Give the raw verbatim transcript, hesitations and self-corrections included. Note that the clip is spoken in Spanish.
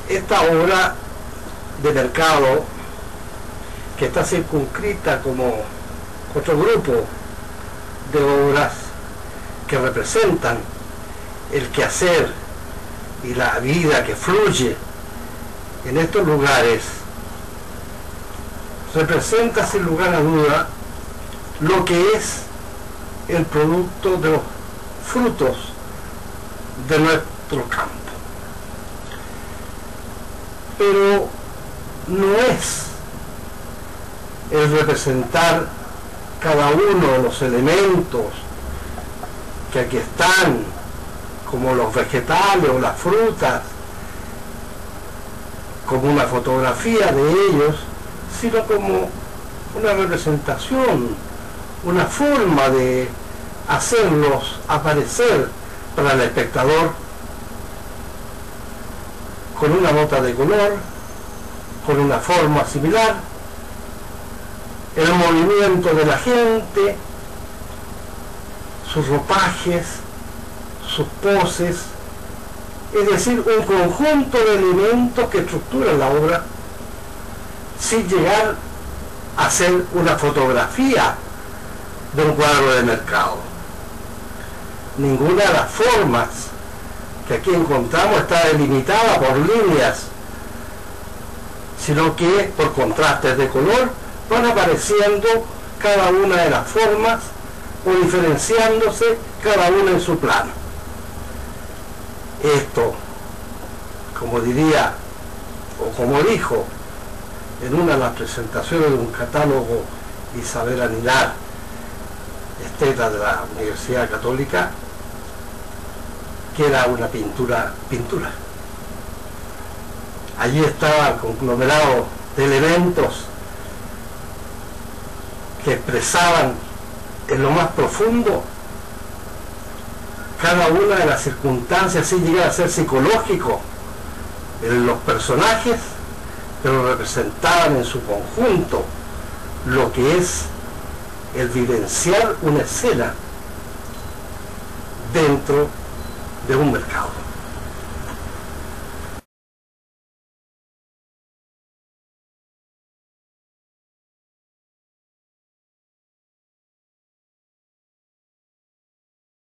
Esta obra de mercado, que está circunscrita como otro grupo de obras que representan el quehacer y la vida que fluye en estos lugares, representa sin lugar a duda lo que es el producto de los frutos de nuestro campo. Pero no es el representar cada uno de los elementos que aquí están, como los vegetales o las frutas, como una fotografía de ellos, sino como una representación, una forma de hacerlos aparecer para el espectador con una nota de color, con una forma similar, el movimiento de la gente, sus ropajes, sus poses, es decir, un conjunto de elementos que estructuran la obra sin llegar a ser una fotografía de un cuadro de mercado. Ninguna de las formas que aquí encontramos está delimitada por líneas, sino que por contrastes de color van apareciendo cada una de las formas o diferenciándose cada una en su plano. Esto, como diría o como dijo en una de las presentaciones de un catálogo Isabel Anilar, esteta de la Universidad Católica, que era una pintura, pintura. Allí estaba el conglomerado de elementos que expresaban en lo más profundo cada una de las circunstancias sin llegar a ser psicológico en los personajes, pero representaban en su conjunto lo que es el vivenciar una escena dentro de un mercado.